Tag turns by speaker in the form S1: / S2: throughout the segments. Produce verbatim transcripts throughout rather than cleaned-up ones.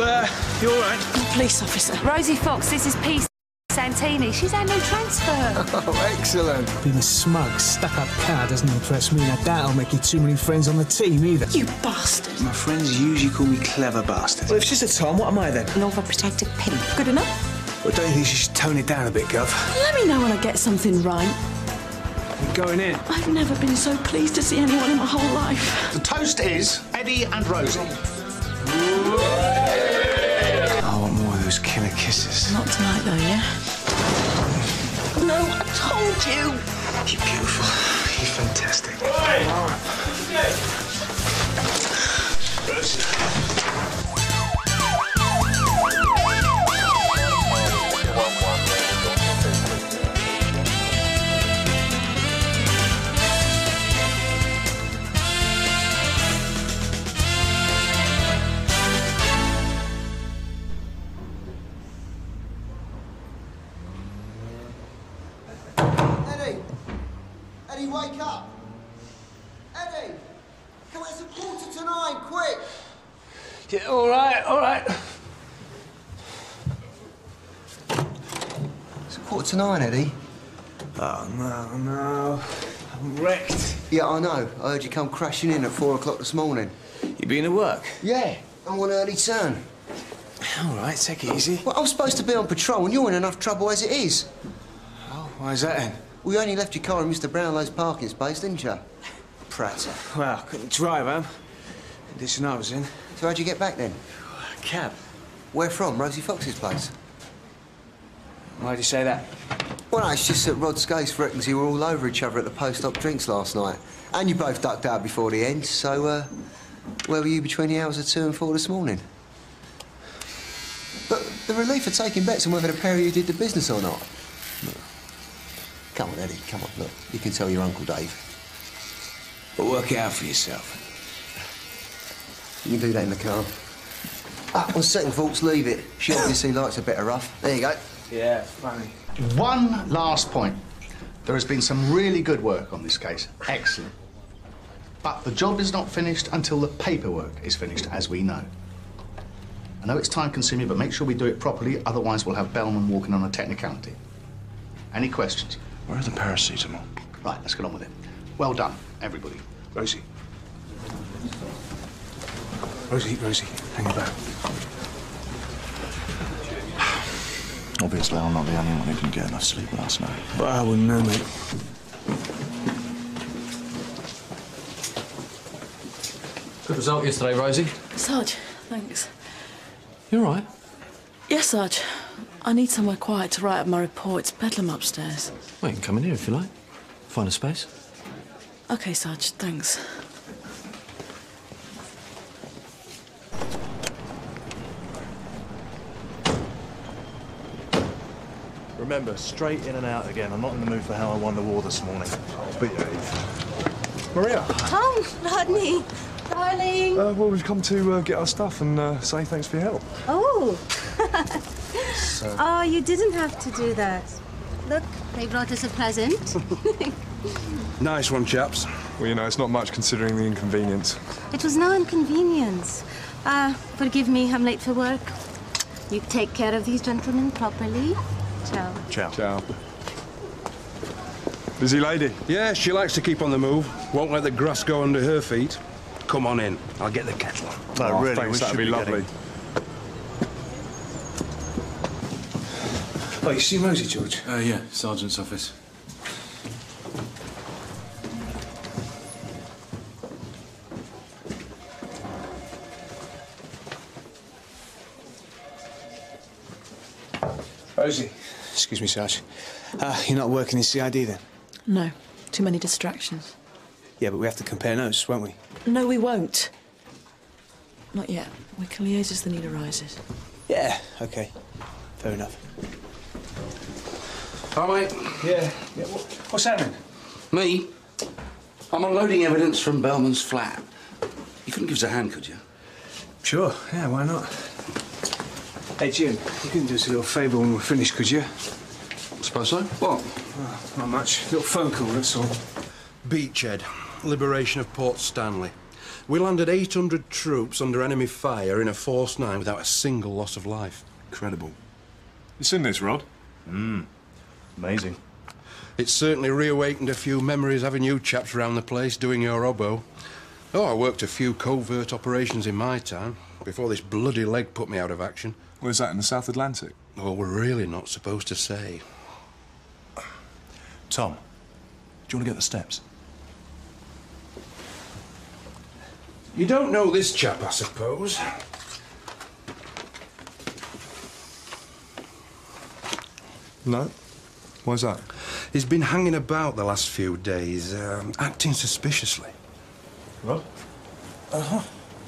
S1: uh, you all right?
S2: Police officer.
S3: Rosie Fox, this is P. Santini. She's our new transfer.
S1: Oh, excellent.
S4: Being a smug, stuck-up cow doesn't impress me. Now, that'll make you too many friends on the team, either.
S2: You bastard.
S1: My friends usually call me clever bastard. Well, if she's a Tom, what am I then?
S2: An overprotective pimp. Good enough?
S1: Well, don't you think she should tone it down a bit, Gov?
S2: Let me know when I get something right.
S1: You're going in.
S2: I've never been so pleased to see anyone in my whole life.
S5: The toast is Eddie and Rosie.
S1: I want more of those killer kisses.
S2: Not tonight, though, yeah? No, I told you.
S1: You're beautiful. You're fantastic.
S6: Eddie! Eddie, wake up! Eddie! Come on, it's a quarter to nine, quick!
S1: Yeah, all right, all right.
S6: It's a quarter to nine, Eddie.
S1: Oh, no, no. I'm wrecked.
S6: Yeah, I know. I heard you come crashing in at four o'clock this morning.
S1: You been to work?
S6: Yeah, I'm on early turn.
S1: All right, take it easy.
S6: Well, I'm supposed to be on patrol and you're in enough trouble as it is.
S1: Oh, why is that then?
S6: We only left your car in Mister Brownlow's parking space, didn't you? Pratter.
S1: Well, I couldn't drive home. Condition I was in.
S6: So how'd you get back then?
S1: Cab.
S6: Where from? Rosie Fox's place?
S1: Why'd you say that?
S6: Well, no, it's just that Rod Skase reckons you were all over each other at the post-op drinks last night. And you both ducked out before the end, so, uh, where were you between the hours of two and four this morning? But the relief of taking bets on whether the pair of you did the business or not. Look. Come on, Eddie, come on, look. You can tell your Uncle Dave.
S1: But work it out for yourself.
S6: You can do that in the car. Ah, on second thoughts, leave it. She obviously likes a bit of rough. There you go.
S1: Yeah, funny.
S5: One last point. There has been some really good work on this case. Excellent. But the job is not finished until the paperwork is finished, as we know. I know it's time-consuming, but make sure we do it properly, otherwise we'll have Bellman walking on a technicality. Any questions?
S7: Where are the paracetamol?
S5: Right, let's get on with it. Well done, everybody.
S1: Rosie. Rosie, Rosie, hang about.
S7: Obviously, I'm not the only one who didn't get enough sleep last night.
S1: But I wouldn't know, mate.
S8: Good result yesterday, Rosie.
S2: Sarge, thanks.
S8: You all right?
S2: Yes, Sarge. I need somewhere quiet to write up my report. It's bedlam upstairs.
S8: Well, you can come in here if you like. Find a space.
S2: OK, Sarge, thanks.
S7: Remember, straight in and out again. I'm not in the mood for how I won the war this morning. Behave. Maria.
S9: Tom, Rodney, darling.
S7: Uh, well, we've come to uh, get our stuff and uh, say thanks for your help.
S9: Oh.
S7: So...
S9: Oh, you didn't have to do that. Look, they brought us a present.
S7: Nice one, chaps. Well, you know, it's not much considering the inconvenience.
S9: It was no inconvenience. Uh, forgive me, I'm late for work. You take care of these gentlemen properly. Ciao.
S7: Ciao. Ciao. Busy lady?
S10: Yeah, she likes to keep on the move. Won't let the grass go under her feet. Come on in. I'll get the kettle.
S7: No,
S10: oh,
S7: really,
S10: thanks,
S7: that'd be, be lovely.
S10: Getting...
S1: Oh, you seen Rosie, George?
S8: Uh, yeah, Sergeant's office.
S1: Rosie. Excuse me, Sarge. Uh, you're not working in C I D, then?
S2: No. Too many distractions.
S1: Yeah, but we have to compare notes, won't we?
S2: No, we won't. Not yet. We can liaise as the need arises.
S1: Yeah, OK. Fair enough.
S5: All right.
S1: Yeah. yeah. What's happening?
S5: Me? I'm unloading evidence from Bellman's flat. You couldn't give us a hand, could you?
S1: Sure. Yeah, why not? Hey, Jim, you couldn't do us a little favour when we're finished, could you?
S5: Suppose so. What?
S1: Well, not much. A little phone call, that's all.
S10: Beachhead. Liberation of Port Stanley. We landed eight hundred troops under enemy fire in a force nine without a single loss of life.
S7: Incredible. You seen this, Rod?
S10: Hmm.
S7: Amazing.
S10: It's certainly reawakened a few memories having you chaps around the place doing your oboe. Oh, I worked a few covert operations in my time, before this bloody leg put me out of action.
S7: Where's that, in the South Atlantic?
S10: Oh, we're really not supposed to say.
S7: Tom, do you want to get the steps?
S10: You don't know this chap, I suppose.
S7: No. Why's that?
S10: He's been hanging about the last few days, um, acting suspiciously.
S7: Rod? Uh-huh.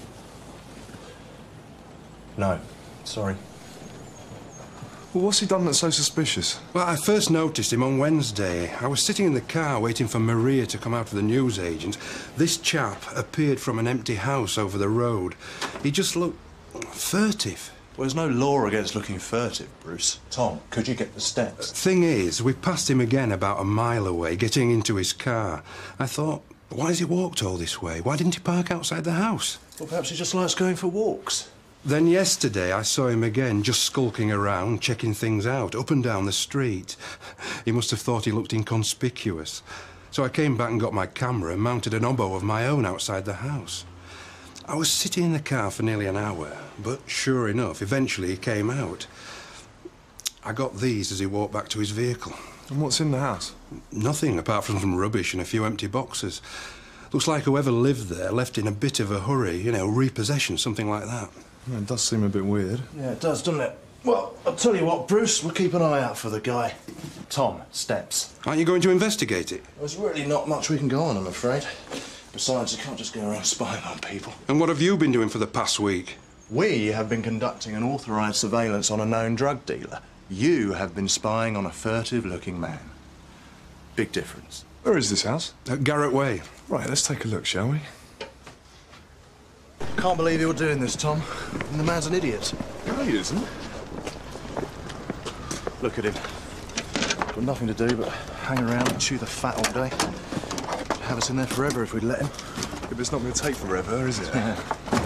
S7: No. Sorry. Well, what's he done that's so suspicious?
S10: Well, I first noticed him on Wednesday. I was sitting in the car waiting for Maria to come out of the newsagent. This chap appeared from an empty house over the road. He just looked furtive.
S7: Well, there's no law against looking furtive, Bruce. Tom, could you get the steps?
S10: Thing is, we passed him again about a mile away, getting into his car. I thought, why has he walked all this way? Why didn't he park outside the house?
S7: Well, perhaps he just likes going for walks.
S10: Then yesterday I saw him again, just skulking around, checking things out, up and down the street. He must have thought he looked inconspicuous. So I came back and got my camera and mounted an oboe of my own outside the house. I was sitting in the car for nearly an hour, but sure enough, eventually he came out. I got these as he walked back to his vehicle.
S7: And what's in the house?
S10: Nothing, apart from some rubbish and a few empty boxes. Looks like whoever lived there left in a bit of a hurry, you know, repossession, something like that.
S7: Yeah, it does seem a bit weird.
S11: Yeah, it does, doesn't it? Well, I'll tell you what, Bruce, we'll keep an eye out for the guy. Tom, steps.
S10: Aren't you going to investigate it?
S11: There's really not much we can go on, I'm afraid. Besides, you can't just go around spying on people.
S10: And what have you been doing for the past week?
S11: We have been conducting an authorised surveillance on a known drug dealer. You have been spying on a furtive-looking man. Big difference.
S7: Where is this house?
S10: At Garrett Way.
S7: Right, let's take a look, shall we?
S11: Can't believe you're doing this, Tom. And the man's an idiot.
S7: No, he isn't.
S11: Look at him. Got nothing to do but hang around and chew the fat all day. Have us in there forever if we'd let him.
S7: Yeah, but it's not going to take forever, is it?
S11: Yeah.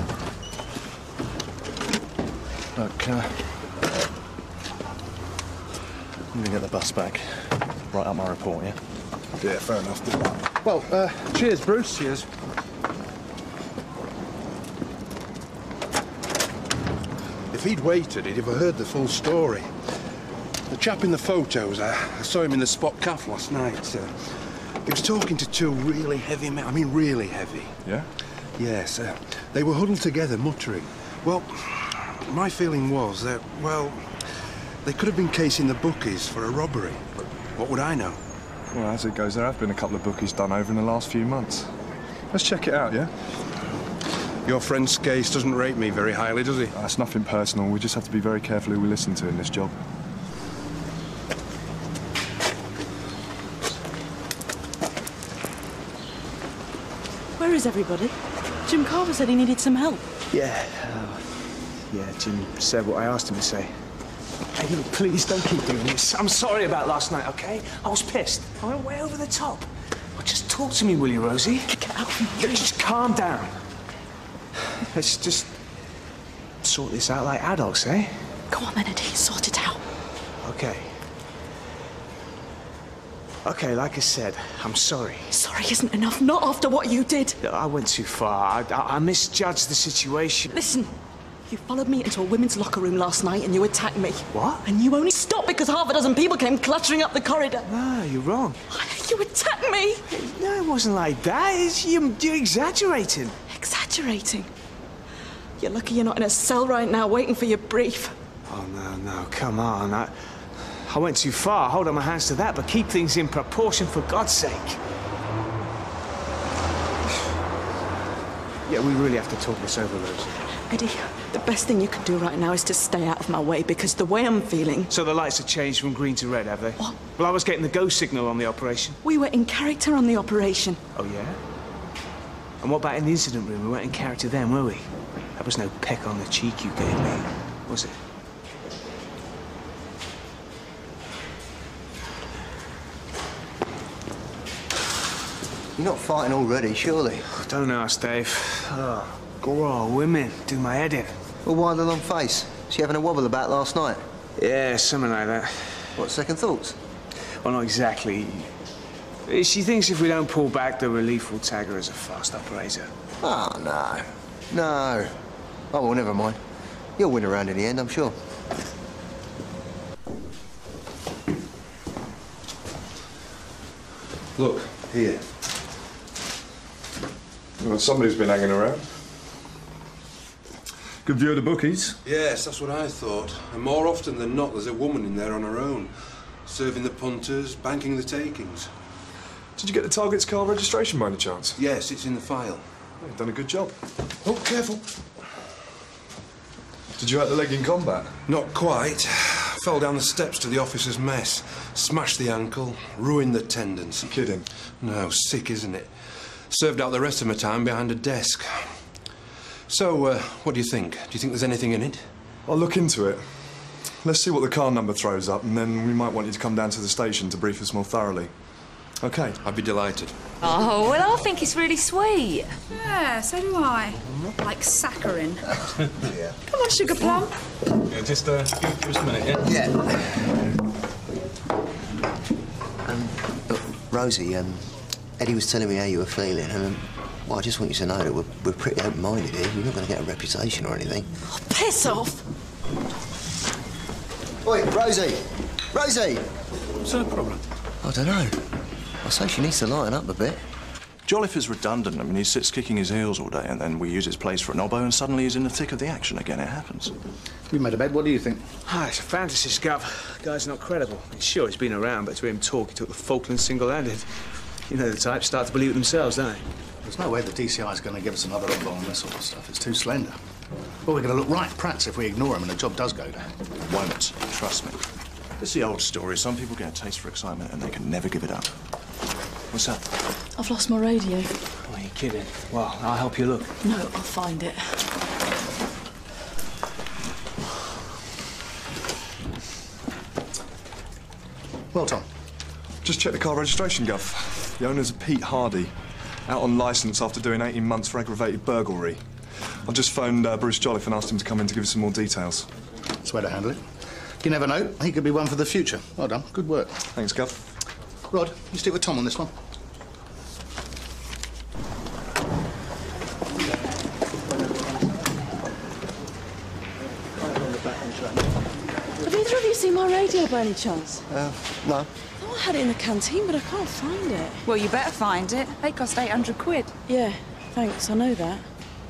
S11: Look, uh, I'm going to get the bus back. Write up my report, yeah?
S7: Yeah, fair enough. Do that.
S11: Well, uh, cheers, Bruce. Cheers.
S10: If he'd waited, he'd have heard the full story. The chap in the photos, I, I saw him in the Spot Cafe last night. Uh, he was talking to two really heavy men. I mean, really heavy.
S7: Yeah?
S10: Yes. Uh, they were huddled together, muttering. Well, my feeling was that, well, they could have been casing the bookies for a robbery. But what would I know?
S7: Well, as it goes, there have been a couple of bookies done over in the last few months. Let's check it out, yeah?
S10: Your friend Skase doesn't rate me very highly, does he?
S7: That's nothing personal. We just have to be very careful who we listen to in this job.
S2: Where is everybody? Jim Carver said he needed some help.
S12: Yeah. Uh, yeah, Jim said what I asked him to say. Hey, look, please don't keep doing this. I'm sorry about last night, OK? I was pissed. I went way over the top. Well, just talk to me, will you, Rosie?
S2: Get out of me.
S12: Just calm down. Let's just sort this out like adults, eh?
S2: Go on then, Eddie. Sort it out.
S12: OK. OK, like I said, I'm sorry.
S2: Sorry isn't enough. Not after what you did.
S12: I went too far. I, I, I misjudged the situation.
S2: Listen. You followed me into a women's locker room last night and you attacked me.
S12: What?
S2: And you only stopped because half a dozen people came cluttering up the corridor.
S12: No, you're wrong.
S2: You attacked me.
S12: No, it wasn't like that. It's, you, you're exaggerating.
S2: Exaggerating? You're lucky you're not in a cell right now waiting for your brief.
S12: Oh, no, no, come on. I, I went too far. Hold on my hands to that, but keep things in proportion for God's sake. Yeah, we really have to talk this over, Rose.
S2: Eddie, the best thing you can do right now is to stay out of my way, because the way I'm feeling...
S12: So the lights have changed from green to red, have they?
S2: What?
S12: Well, I was getting the go signal on the operation.
S2: We were in character on the operation.
S12: Oh, yeah? And what about in the incident room? We weren't in character then, were we? That was no peck on the cheek you gave me, was it?
S6: You're not fighting already, surely?
S12: Don't ask, Dave. Oh, grow women do my head in.
S6: Well, why the long face? She having a wobble about last night?
S12: Yeah, something like that.
S6: What, second thoughts?
S12: Well, not exactly. She thinks if we don't pull back, the relief will tag her as a fast operator.
S6: Oh, no. No. Oh, well, never mind. You'll win around in the end, I'm sure.
S10: Look, here.
S11: Well, somebody's been hanging around. Good view of the bookies.
S10: Yes, that's what I thought. And more often than not, there's a woman in there on her own, serving the punters, banking the takings.
S11: Did you get the target's car registration by any chance?
S10: Yes, it's in the file.
S11: Oh, you've done a good job.
S10: Oh, careful.
S11: Did you hurt the leg in combat?
S10: Not quite. Fell down the steps to the officer's mess. Smashed the ankle, ruined the tendons.
S11: You're kidding?
S10: No, sick, isn't it? Served out the rest of my time behind a desk. So, uh, what do you think? Do you think there's anything in it?
S11: I'll look into it. Let's see what the car number throws up, and then we might want you to come down to the station to brief us more thoroughly. OK?
S10: I'd be delighted.
S3: Oh, well, I think it's really sweet.
S13: Yeah, so do I. Like saccharin.
S6: Yeah.
S13: Come on, Sugar Plum.
S8: Yeah, just uh, give, give us a minute, yeah?
S6: Yeah. Um, look, Rosie, um, Eddie was telling me how you were feeling, and um, well, I just want you to know that we're, we're pretty open-minded here. You're not going to get a reputation or anything.
S2: Oh, piss off!
S6: Oi, Rosie! Rosie!
S8: What's her problem?
S6: I don't know. I say she needs to lighten up a bit.
S7: Jolliffe is redundant. I mean, he sits kicking his heels all day, and then we use his place for an elbow, and suddenly he's in the thick of the action again. It happens.
S5: You made a bed. What do you think?
S12: Ah, it's a fantasy, Scuff. The guy's not credible. He's sure he's been around, but to hear him talk, he took the Falklands single-handed. You know the type, start to believe it themselves, don't they?
S5: There's no way the D C I is going to give us another oblong on this sort of stuff. It's too slender. Well, we're going to look right prats if we ignore him and the job does go down.
S7: Won't. Trust me. It's the old story. Some people get a taste for excitement and they can never give it up. What's up?
S2: I've lost my radio.
S12: Oh, you're kidding. Well, I'll help you look.
S2: No, I'll find it.
S5: Well, Tom.
S11: Just check the car registration, Gov. The owner's Pete Hardy, out on licence after doing eighteen months for aggravated burglary. I've just phoned uh, Bruce Jolliffe and asked him to come in to give us some more details.
S5: That's the way to handle it. You never know. He could be one for the future. Well done. Good work.
S11: Thanks, Gov.
S5: Rod, you stick with Tom on this one.
S2: Have either of you seen my radio by any chance?
S6: Uh, no.
S2: I thought I had it in the canteen, but I can't find it.
S13: Well, you better find it. They cost eight hundred quid.
S2: Yeah, thanks, I know that.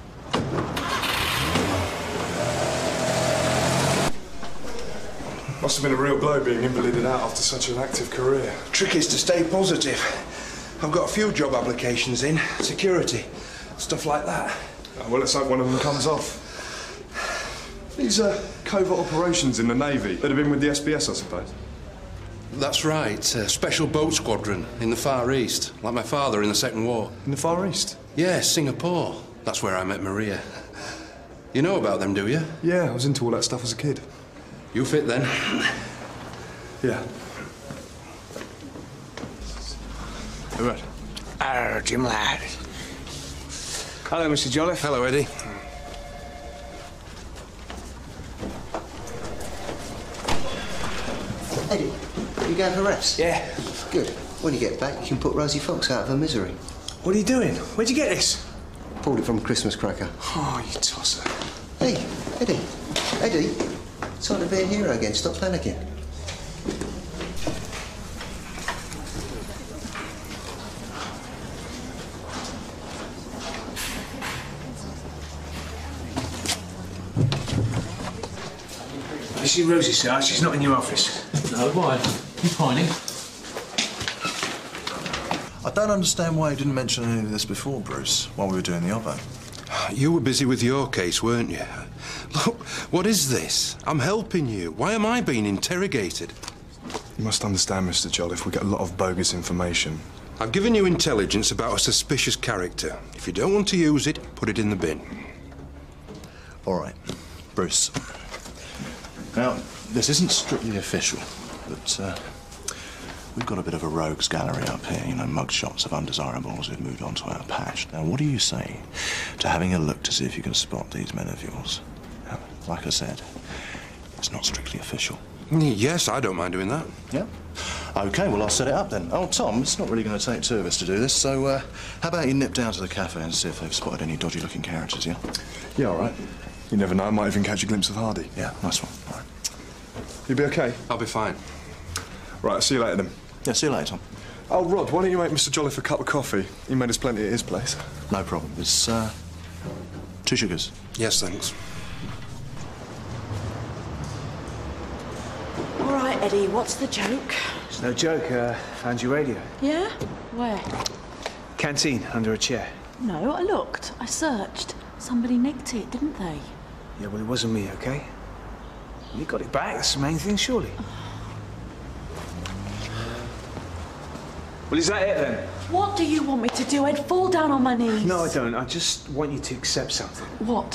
S11: Must have been a real blow being invalided out after such an active career.
S10: Trick is to stay positive. I've got a few job applications in. Security, stuff like that.
S11: Oh, well, let's hope one of them comes off. These uh, covert operations in the Navy, they'd have been with the S B S, I suppose.
S10: That's right. A special boat squadron in the Far East, like my father in the Second War.
S11: In the Far East?
S10: Yes, Singapore. That's where I met Maria. You know about them, do you?
S11: Yeah, I was into all that stuff as a kid.
S10: You fit then.
S11: Yeah.
S12: All right. Arr, Jim lad. Hello, Mister Jolliffe.
S10: Hello, Eddie.
S6: Eddie, you going for rest?
S12: Yeah.
S6: Good. When you get back, you can put Rosie Fox out of her misery.
S12: What are you doing? Where'd you get this?
S6: Pulled it from a Christmas cracker.
S12: Oh, you tosser.
S6: Hey, Eddie. Eddie. Time to be a hero again. Stop panicking.
S12: You see Rosie, sir? She's not in your office.
S8: No, why? You pining?
S7: I don't understand why you didn't mention any of this before, Bruce, while we were doing the Oppo.
S10: You were busy with your case, weren't you? Look, what is this? I'm helping you. Why am I being interrogated?
S11: You must understand, Mister Jolliffe, we get a lot of bogus information.
S10: I've given you intelligence about a suspicious character. If you don't want to use it, put it in the bin.
S7: All right, Bruce. Now, this isn't strictly official, but uh, we've got a bit of a rogues gallery up here, you know, mugshots of undesirables who've moved on to our patch. Now, what do you say to having a look to see if you can spot these men of yours? Now, like I said, it's not strictly official.
S10: Yes, I don't mind doing that.
S7: Yeah? OK, well, I'll set it up then. Oh, Tom, it's not really going to take two of us to do this, so uh, how about you nip down to the cafe and see if they've spotted any dodgy-looking characters, yeah?
S11: Yeah, all right. You never know, I might even catch a glimpse of Hardy.
S7: Yeah, nice one. All right.
S11: You'll be OK?
S10: I'll be fine.
S11: Right, I'll see you later then.
S7: Yeah, see you later, Tom.
S11: Oh, Rod, why don't you make Mister Jolliffe a cup of coffee? He made us plenty at his place.
S7: No problem. It's, uh, two sugars.
S10: Yes, thanks.
S2: All right, Eddie, what's the joke?
S12: It's no joke. Uh, found your radio.
S2: Yeah? Where?
S12: Canteen, under a chair.
S2: No, I looked. I searched. Somebody nicked it, didn't they?
S12: Yeah, well, it wasn't me, OK? You got it back. That's the main thing, surely. Well, is that it, then?
S2: What do you want me to do, Ed? Fall down on my knees?
S12: No, I don't. I just want you to accept something.
S2: What?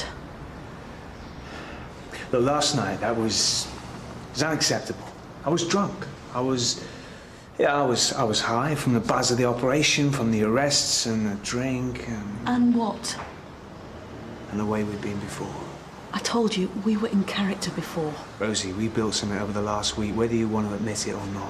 S12: Look, last night, that was... it was unacceptable. I was drunk. I was... Yeah, I was, I was high from the buzz of the operation, from the arrests and the drink and...
S2: And what?
S12: And the way we'd been before.
S2: I told you, we were in character before.
S12: Rosie, we built something over the last week, whether you want to admit it or not.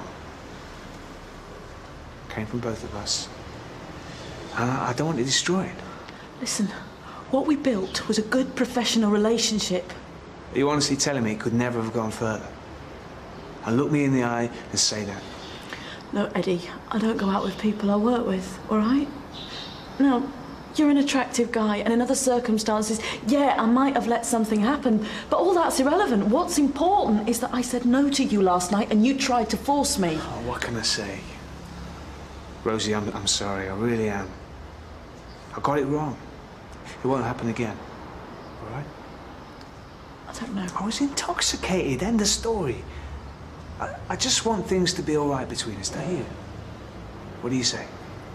S12: Came from both of us. And I, I don't want to destroy it.
S2: Listen, what we built was a good professional relationship.
S12: Are you honestly telling me it could never have gone further? And look me in the eye and say that.
S2: No, Eddie, I don't go out with people I work with, all right? Now, you're an attractive guy, and in other circumstances, yeah, I might have let something happen, but all that's irrelevant. What's important is that I said no to you last night, and you tried to force me.
S12: Oh, what can I say? Rosie, I'm, I'm sorry, I really am. I got it wrong. It won't happen again, all right?
S2: I don't know.
S12: I was intoxicated, end of story. I, I just want things to be all right between us, don't you? What do you say?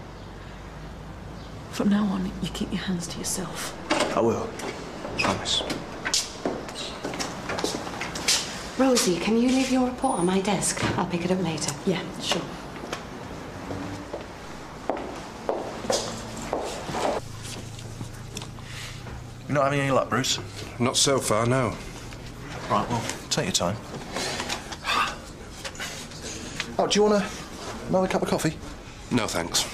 S2: From now on, you keep your hands to yourself.
S12: I will. Promise.
S14: Rosie, can you leave your report on my desk? I'll pick it up later.
S2: Yeah, sure.
S7: You're not having any luck, Bruce?
S10: Not so far, no.
S7: Right, well, take your time. Oh, do you want a, another cup of coffee?
S10: No, thanks.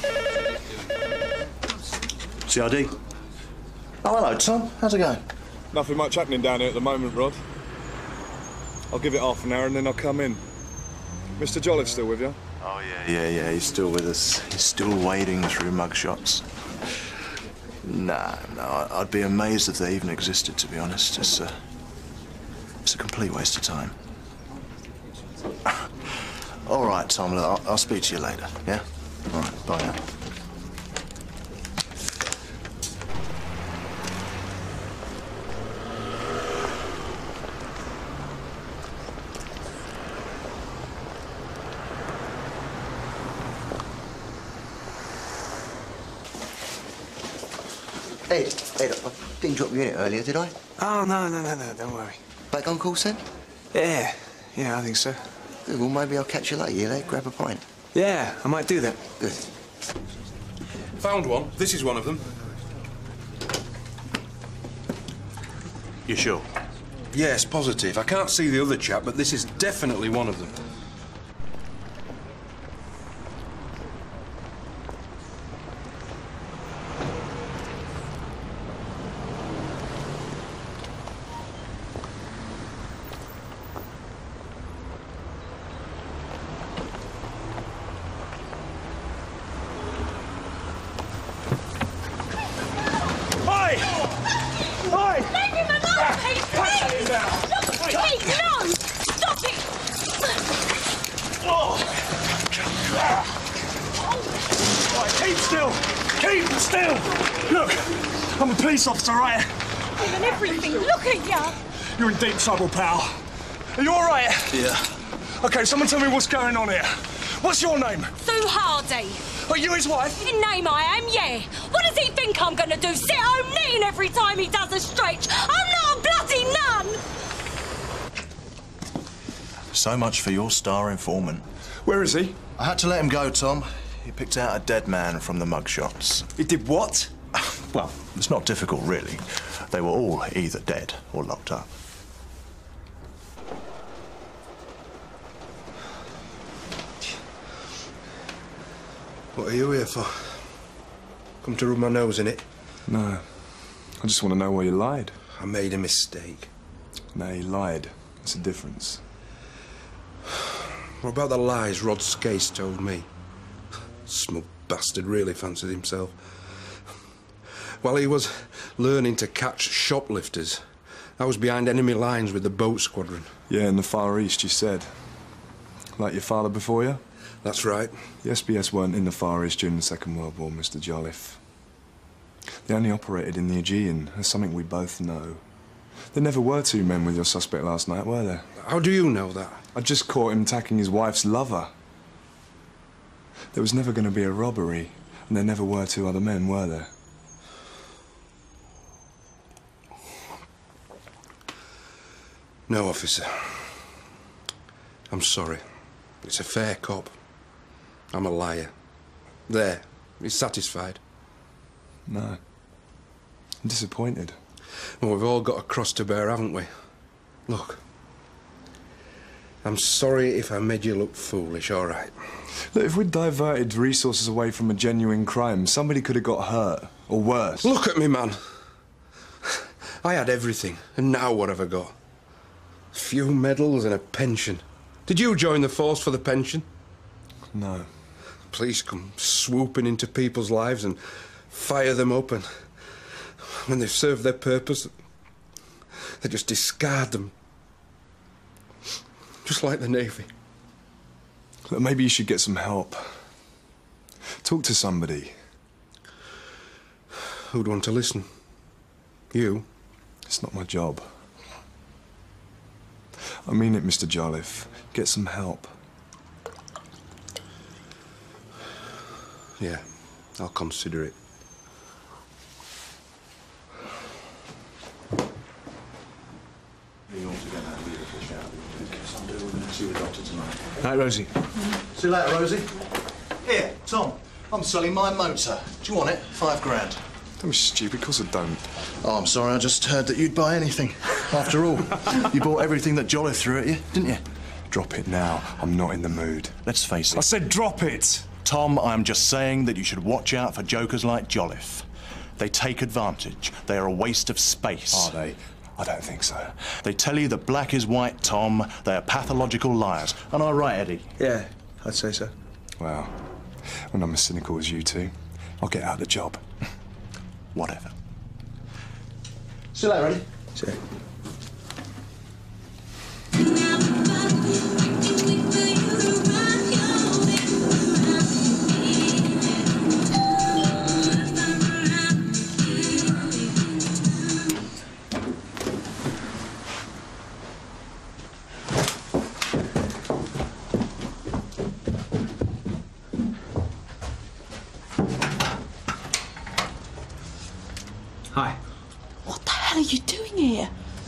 S7: C I D. Oh, hello, Tom. How's it going?
S11: Nothing much happening down here at the moment, Rod. I'll give it half an hour and then I'll come in. Mister Jolliffe still with you?
S7: Oh, yeah, yeah, yeah. He's still with us. He's still wading through mugshots. Nah, no, I'd be amazed if they even existed, to be honest. It's a, it's a complete waste of time. All right, Tom, look, I'll, I'll speak to you later, yeah? All right, bye now.
S6: Ed, Ed, I didn't drop you in it earlier, did I?
S12: Oh, no, no, no, no, don't worry.
S6: Back on course then?
S12: Yeah, yeah, I think so.
S6: Good, well, maybe I'll catch you later, yeah, Ed? Grab a pint.
S12: Yeah, I might do that.
S6: Good.
S10: Found one. This is one of them.
S7: You sure?
S10: Yes, positive. I can't see the other chap, but this is definitely one of them.
S15: Officer, right?
S16: And everything. Look at ya.
S15: You're in deep trouble, pal. Are you all right?
S7: Yeah.
S15: Okay, someone tell me what's going on here. What's your name?
S16: Sue Hardy.
S15: Are you his wife?
S16: In name I am, yeah. What does he think I'm gonna do? Sit home knitting every time he does a stretch? I'm not a bloody nun.
S7: So much for your star informant.
S11: Where is he?
S7: I had to let him go, Tom. He picked out a dead man from the mugshots.
S11: He did what?
S7: Well, it's not difficult, really. They were all either dead or locked up.
S10: What are you here for? Come to rub my nose in it?
S11: No. I just want to know why you lied.
S10: I made a mistake.
S11: No, you lied. That's the difference.
S10: What about the lies Rod Skase told me? Smug bastard really fancied himself. While he was learning to catch shoplifters, I was behind enemy lines with the boat squadron.
S11: Yeah, in the Far East, you said. Like your father before you?
S10: That's right.
S11: The S B S weren't in the Far East during the Second World War, Mister Jolliffe. They only operated in the Aegean. That's something we both know. There never were two men with your suspect last night, were there?
S10: How do you know that?
S11: I just caught him attacking his wife's lover. There was never going to be a robbery, and there never were two other men, were there?
S10: No, officer. I'm sorry. It's a fair cop. I'm a liar. There. He's satisfied.
S11: No. I'm disappointed.
S10: Well, we've all got a cross to bear, haven't we? Look. I'm sorry if I made you look foolish, all right?
S11: Look, if we'd diverted resources away from a genuine crime, somebody could have got hurt, or worse.
S10: Look at me, man. I had everything, and now what have I got? A few medals and a pension. Did you join the force for the pension?
S11: No.
S10: Police come swooping into people's lives and fire them up, and when they've served their purpose, they just discard them. Just like the Navy.
S11: Look, maybe you should get some help. Talk to somebody.
S10: Who'd want to listen? You?
S11: It's not my job. I mean it, Mister Jolliffe. Get some help.
S10: Yeah, I'll consider it.
S12: Night, Rosie.
S7: See you later, Rosie. Here, Tom. I'm selling my motor. Do you want it? Five grand.
S11: Don't be stupid. Of course I don't.
S7: Oh, I'm sorry. I just heard that you'd buy anything. After all, you bought everything that Jolliffe threw at you, didn't you?
S11: Drop it now. I'm not in the mood.
S7: Let's face it.
S11: I said drop it!
S7: Tom, I'm just saying that you should watch out for jokers like Jolliffe. They take advantage. They are a waste of space.
S11: Are they? I don't think so.
S7: They tell you that black is white, Tom. They are pathological liars. Am I right, Eddie?
S12: Yeah, I'd say so.
S11: Well, when I'm as cynical as you two, I'll get out of the job.
S7: Whatever. See you later, Eddie.
S12: See you. Hi.
S2: What the hell are you doing here?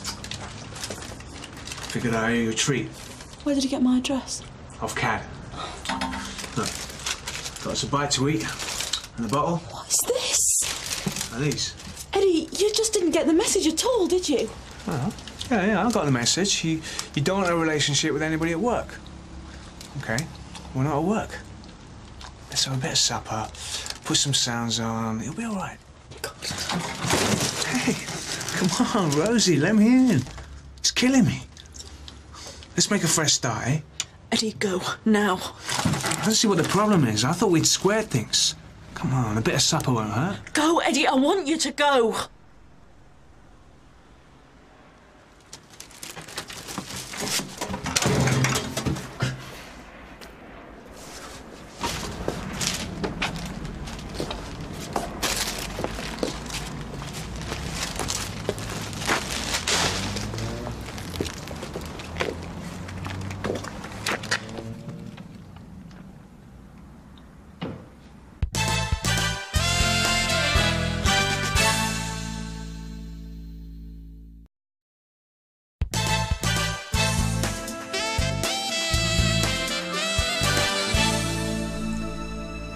S12: Figured I'd owe you a treat.
S2: Where did you get my address?
S12: Off Cad. Look, got us a bite to eat and a bottle.
S2: What's this?
S12: Elise.
S2: Eddie, you just didn't get the message at all, did you?
S12: Oh, yeah, yeah, I got the message. You, you don't want a relationship with anybody at work. Okay, we're not at work. Let's have a bit of supper, put some sounds on, it'll be all right. Hey, come on, Rosie, let me in. It's killing me. Let's make a fresh start, eh?
S2: Eddie, go, now.
S12: I don't see what the problem is. I thought we'd squared things. Come on, a bit of supper won't hurt.
S2: Go, Eddie, I want you to go.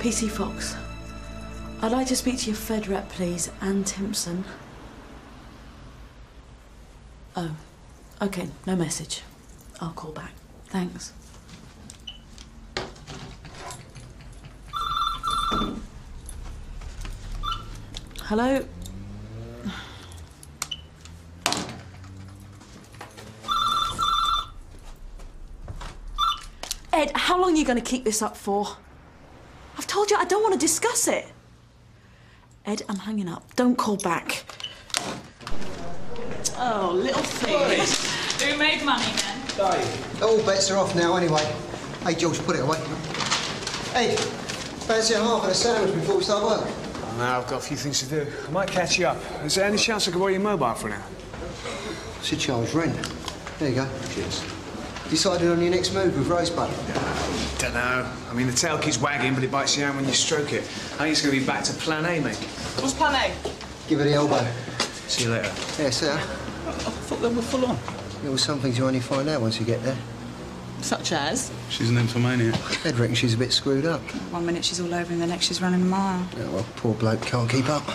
S2: P C Fox. I'd like to speak to your Fed rep, please, Ann Timpson. Oh, OK, no message. I'll call back. Thanks. Hello? Ed, how long are you going to keep this up for? I've told you I don't want to discuss it. Ed, I'm hanging up. Don't call back. Oh, little thing.
S13: Who made money then?
S6: All bets are off now, anyway. Hey, George, put it away. Hey, fancy a half and a sandwich before we start work?
S12: Oh, no, I've got a few things to do. I might catch you up. Is there any chance I could borrow your mobile for now?
S6: Should charge rent. There you go. Cheers. Decided on your next move with Rosebud?
S12: Don't know. I mean, the tail keeps wagging, but it bites you out when you stroke it. I think it's going to be back to plan A, mate.
S13: What's plan A?
S6: Give her the elbow.
S12: See you later.
S6: Yeah, see ya.
S8: I thought they were full on.
S6: There was some things you only find out once you get there.
S13: Such as?
S8: She's an infomaniac.
S6: Ed reckons she's a bit screwed up.
S13: One minute she's all over him, the next she's running a mile.
S6: Yeah, well, poor bloke can't keep up.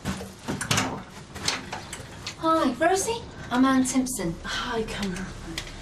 S17: Hi, Rosie. I'm Ann Timpson.
S2: Hi, Cameron.